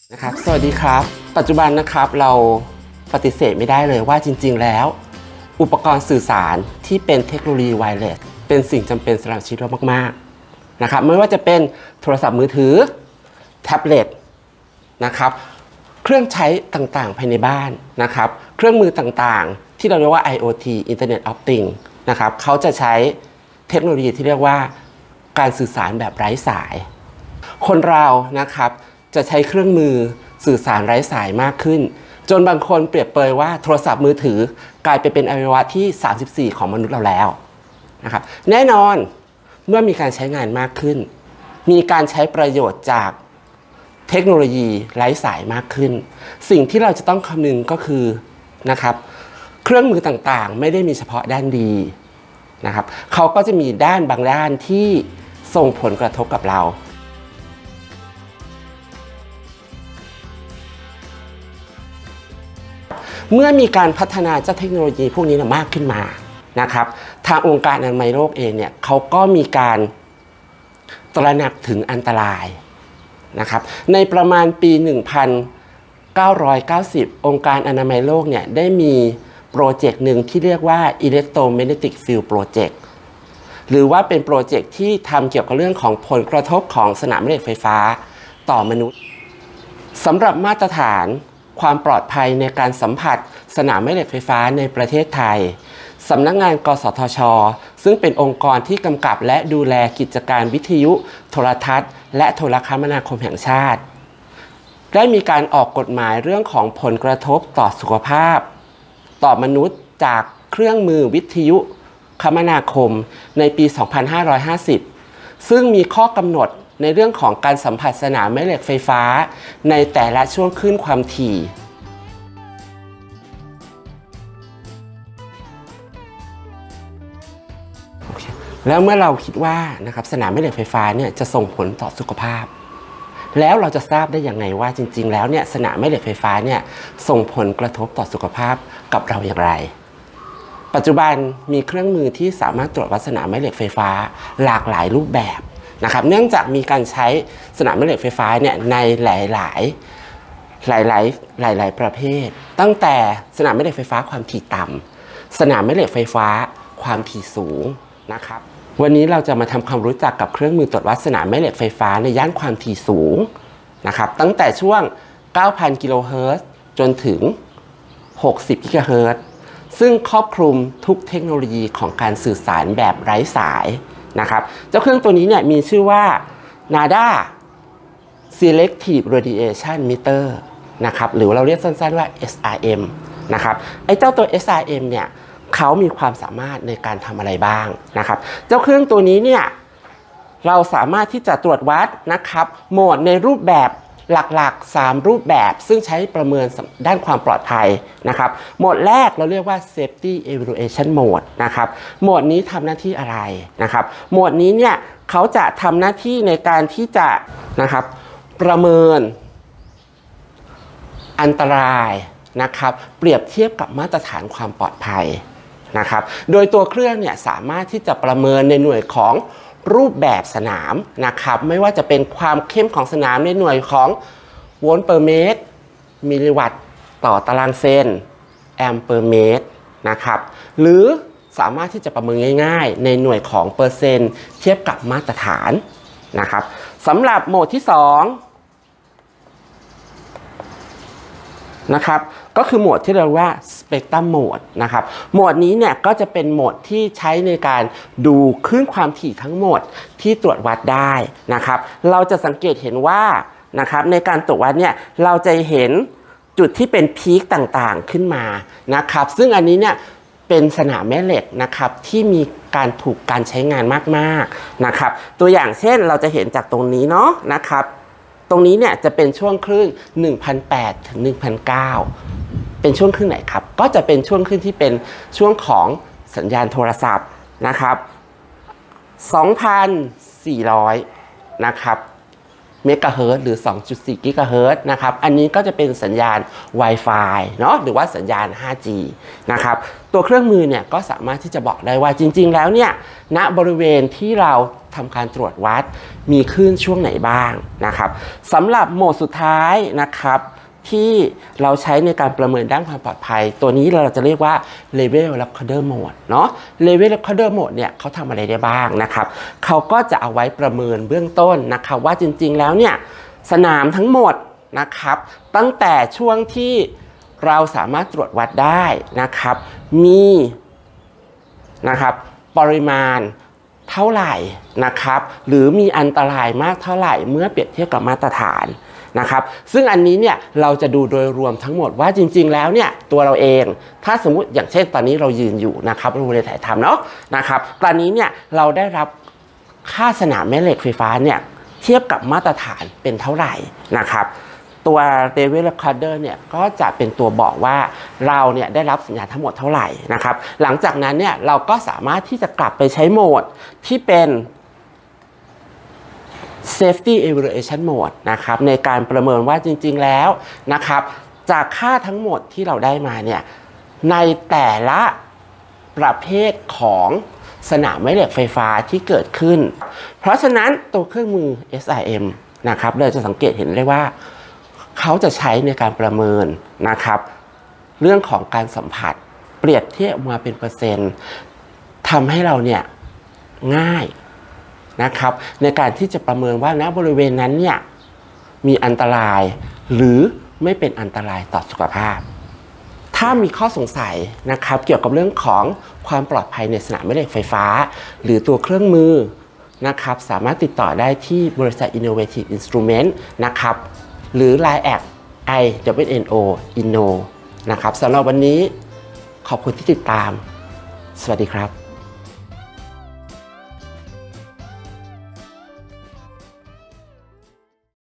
นะครับสวัสดีครับปัจจุบันนะครับเราปฏิเสธไม่ได้เลยว่าจริงๆแล้วอุปกรณ์สื่อสารที่เป็นเทคโนโลยีไวเลสเป็นสิ่งจำเป็นสำหรับชีวิตเรามากๆนะครับไม่ว่าจะเป็นโทรศัพท์มือถือแท็บเล็ตนะครับเครื่องใช้ต่างๆภายในบ้านนะครับเครื่องมือต่างๆที่เราเรียกว่า IoT Internet of Things นะครับเขาจะใช้เทคโนโลยีที่เรียกว่าการสื่อสารแบบไร้สายคนเรานะครับจะใช้เครื่องมือสื่อสารไร้สายมากขึ้นจนบางคนเปรียบเปรยว่าโทรศัพท์มือถือกลายไปเป็นอวัยวะที่34ของมนุษย์เราแล้วนะครับแน่นอนเมื่อมีการใช้งานมากขึ้นมีการใช้ประโยชน์จากเทคโนโลยีไร้สายมากขึ้นสิ่งที่เราจะต้องคำนึงก็คือนะครับเครื่องมือต่างๆไม่ได้มีเฉพาะด้านดีนะครับเขาก็จะมีด้านบางด้านที่ส่งผลกระทบกับเราเมื่อมีการพัฒนาเจ้าเทคโนโลยีพวกนี้มากขึ้นมานะครับทางองค์การอนามัยโลกเองเนี่ยเขาก็มีการตระหนักถึงอันตรายนะครับในประมาณปี 1990 องค์การอนามัยโลกเนี่ยได้มีโปรเจกต์หนึ่งที่เรียกว่า Electromagnetic Field Project หรือว่าเป็นโปรเจกต์ที่ทำเกี่ยวกับเรื่องของผลกระทบของสนามแม่เหล็กไฟฟ้าต่อมนุษย์สำหรับมาตรฐานความปลอดภัยในการสัมผัสสนามแม่เหล็กไฟฟ้าในประเทศไทยสำนักงานกสทช.ซึ่งเป็นองค์กรที่กำกับและดูแลกิจการวิทยุโทรทัศน์และโทรคมนาคมแห่งชาติได้มีการออกกฎหมายเรื่องของผลกระทบต่อสุขภาพต่อมนุษย์จากเครื่องมือวิทยุคมนาคมในปี 2550 ซึ่งมีข้อกำหนดในเรื่องของการสัมผัสสนามแม่เหล็กไฟฟ้าในแต่ละช่วงคลื่นความถี่แล้วเมื่อเราคิดว่านะครับสนามแม่เหล็กไฟฟ้าเนี่ยจะส่งผลต่อสุขภาพแล้วเราจะทราบได้อย่างไรว่าจริงๆแล้วเนี่ยสนามแม่เหล็กไฟฟ้าเนี่ยส่งผลกระทบต่อสุขภาพกับเราอย่างไรปัจจุบันมีเครื่องมือที่สามารถตรวจวัดสนามแม่เหล็กไฟฟ้าหลากหลายรูปแบบนะครับเนื่องจากมีการใช้สนามแม่เหล็กไฟฟ้าเนี่ยในหลายประเภทตั้งแต่สนามแม่เหล็กไฟฟ้าความถี่ต่ำสนามแม่เหล็กไฟฟ้าความถี่สูงนะครับวันนี้เราจะมาทำความรู้จักกับเครื่องมือตรวจวัดสนามแม่เหล็กไฟฟ้าในย่านความถี่สูงนะครับตั้งแต่ช่วง 9,000 กิโลเฮิรตซ์จนถึง 60 กิกะเฮิรตซ์ซึ่งครอบคลุมทุกเทคโนโลยีของการสื่อสารแบบไร้สายนะครับเจ้าเครื่องตัวนี้เนี่ยมีชื่อว่า NADA Selective Radiation Meter นะครับหรือเราเรียกสั้นๆว่า SRM นะครับไอ้เจ้าตัว SRM เนี่ยเขามีความสามารถในการทำอะไรบ้างนะครับเจ้าเครื่องตัวนี้เนี่ยเราสามารถที่จะตรวจวัดนะครับโหมดในรูปแบบหลักๆ3รูปแบบซึ่งใช้ประเมินด้านความปลอดภัยนะครับโหมดแรกเราเรียกว่า Safety Evaluation Mode นะครับโหมดนี้ทำหน้าที่อะไรนะครับโหมดนี้เนี่ยเขาจะทำหน้าที่ในการที่จะนะครับประเมินอันตรายนะครับเปรียบเทียบกับมาตรฐานความปลอดภัยนะครับโดยตัวเครื่องเนี่ยสามารถที่จะประเมินในหน่วยของรูปแบบสนามนะครับไม่ว่าจะเป็นความเข้มของสนามในหน่วยของโวลต์เปอร์เมตรมิลลิวัตต์ต่อตารางเซนแอมเปอร์เมตรนะครับหรือสามารถที่จะประเมินง่ายๆในหน่วยของเปอร์เซ็นต์เทียบกับมาตรฐานนะครับสำหรับโหมดที่2นะครับก็คือโหมดที่เรียกว่า Spectrum Mode นะครับโหมดนี้เนี่ยก็จะเป็นโหมดที่ใช้ในการดูคลื่นความถี่ทั้งหมดที่ตรวจวัดได้นะครับเราจะสังเกตเห็นว่านะครับในการตรวจวัดเนี่ยเราจะเห็นจุดที่เป็นพีคต่างๆขึ้นมานะครับซึ่งอันนี้เนี่ยเป็นสนามแม่เหล็กนะครับที่มีการถูกการใช้งานมากๆนะครับตัวอย่างเช่นเราจะเห็นจากตรงนี้เนาะนะครับตรงนี้เนี่ยจะเป็นช่วงคลื่น 1,800 ถึง 1,900 เป็นช่วงคลื่นไหนครับก็จะเป็นช่วงคลื่นที่เป็นช่วงของสัญญาณโทรศัพท์นะครับ 2,400 นะครับเมกะเฮิรตซ์หรือ 2.4 กิกะเฮิรตซ์นะครับอันนี้ก็จะเป็นสัญญาณ Wi-Fi เนาะหรือว่าสัญญาณ 5G นะครับตัวเครื่องมือเนี่ยก็สามารถที่จะบอกได้ว่าจริงๆแล้วเนี่ยณบริเวณที่เราทำการตรวจวัดมีคลื่นช่วงไหนบ้างนะครับสำหรับโหมดสุดท้ายนะครับที่เราใช้ในการประเมินด้านความปลอดภัยตัวนี้เราจะเรียกว่า Level Recorder Mode เนาะ Level Recorder Mode เนี่ยเขาทำอะไรได้บ้างนะครับเขาก็จะเอาไว้ประเมินเบื้องต้นนะครับว่าจริงๆแล้วเนี่ยสนามทั้งหมดนะครับตั้งแต่ช่วงที่เราสามารถตรวจวัดได้นะครับมีนะครับปริมาณเท่าไหร่นะครับหรือมีอันตรายมากเท่าไหร่เมื่อเปรียบเทียบกับมาตรฐานนะครับซึ่งอันนี้เนี่ยเราจะดูโดยรวมทั้งหมดว่าจริงๆแล้วเนี่ยตัวเราเองถ้าสมมุติอย่างเช่นตอนนี้เรายืนอยู่นะครับเราในถ่ายทำเนาะนะครับตอนนี้เนี่ยเราได้รับค่าสนามแม่เหล็กไฟฟ้าเนี่ยเทียบกับมาตรฐานเป็นเท่าไหร่นะครับตัว Level Recorder เนี่ยก็จะเป็นตัวบอกว่าเราเนี่ยได้รับสัญญาณทั้งหมดเท่าไหร่นะครับหลังจากนั้นเนี่ยเราก็สามารถที่จะกลับไปใช้โหมดที่เป็น Safety Evaluation Mode นะครับในการประเมินว่าจริงๆแล้วนะครับจากค่าทั้งหมดที่เราได้มาเนี่ยในแต่ละประเภทของสนามแม่เหล็กไฟฟ้าที่เกิดขึ้นเพราะฉะนั้นตัวเครื่องมือ SIM นะครับเราจะสังเกตเห็นได้ว่าเขาจะใช้ในการประเมินนะครับเรื่องของการสัมผัสเปรียบเทียบมาเป็นเปอร์เซ็นต์ทำให้เราเนี่ยง่ายนะครับในการที่จะประเมินว่าณบริเวณนั้นเนี่ยมีอันตรายหรือไม่เป็นอันตรายต่อสุขภาพถ้ามีข้อสงสัยนะครับเกี่ยวกับเรื่องของความปลอดภัยในสนามแม่เหล็กไฟฟ้าหรือตัวเครื่องมือนะครับสามารถติดต่อได้ที่บริษัท Innovative Instrument นะครับหรือ Line@ IWNO Inno นะครับสำหรับวันนี้ขอบคุณที่ติดตามสวัสดีครับ